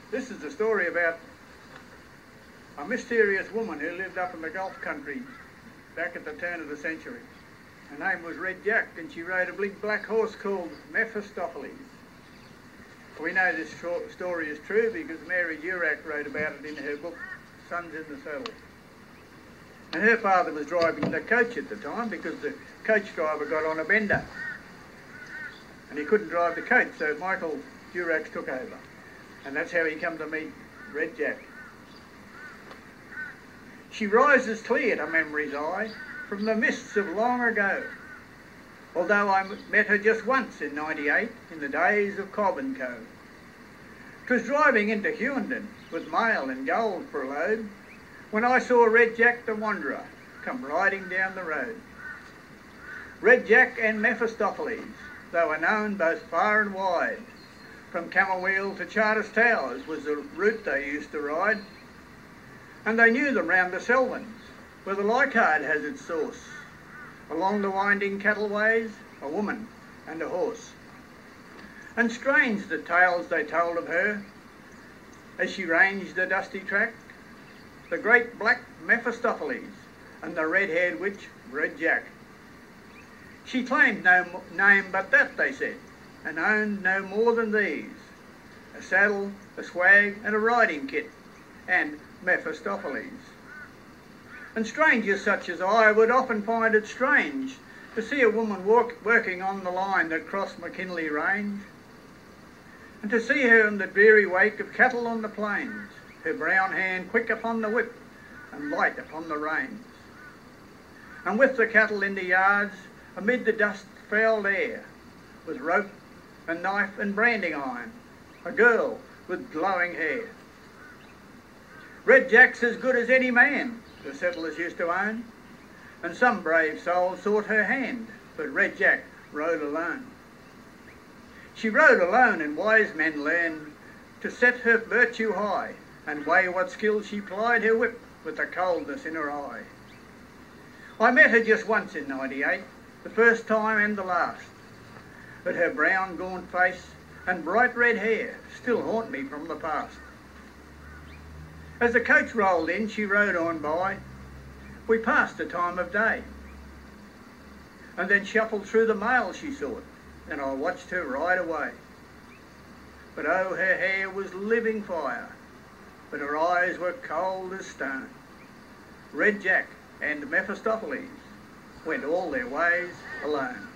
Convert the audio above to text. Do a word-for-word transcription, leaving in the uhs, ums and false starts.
This is the story about a mysterious woman who lived up in the Gulf country back at the turn of the century. Her name was Red Jack, and she rode a big black horse called Mephistopheles. We know this story is true because Mary Durack wrote about it in her book, Sons in the Saddle. And her father was driving the coach at the time because the coach driver got on a bender. And he couldn't drive the coach, so Michael Durack took over. And that's how he came to meet Red Jack. She rises clear to memory's eye from the mists of long ago, although I met her just once in ninety-eight in the days of Cobb and Co. 'Twas driving into Hughenden with mail and gold for a load when I saw Red Jack the Wanderer come riding down the road. Red Jack and Mephistopheles, they were known both far and wide. From Camberwell to Charters Towers was the route they used to ride, and they knew them round the Selvins, where the Leichhardt has its source. Along the winding cattleways, a woman and a horse. And strange the tales they told of her as she ranged the dusty track, the great black Mephistopheles and the red-haired witch Red Jack. She claimed no name but that, they said, and owned no more than these: a saddle, a swag and a riding kit, and Mephistopheles. And strangers such as I would often find it strange to see a woman walk, working on the line that crossed McKinley Range, and to see her in the dreary wake of cattle on the plains, her brown hand quick upon the whip and light upon the reins. And with the cattle in the yards, amid the dust-fouled air, with rope and knife and branding iron, a girl with glowing hair. Red Jack's as good as any man, the settlers used to own, and some brave soul sought her hand, but Red Jack rode alone. She rode alone, and wise men learned to set her virtue high, and weigh what skill she plied her whip with the coldness in her eye. I met her just once in ninety-eight, the first time and the last, but her brown gaunt face and bright red hair still haunt me from the past. As the coach rolled in, she rode on by. We passed the time of day, and then shuffled through the mail she sought, and I watched her ride away. But oh, her hair was living fire, but her eyes were cold as stone. Red Jack and Mephistopheles went all their ways alone.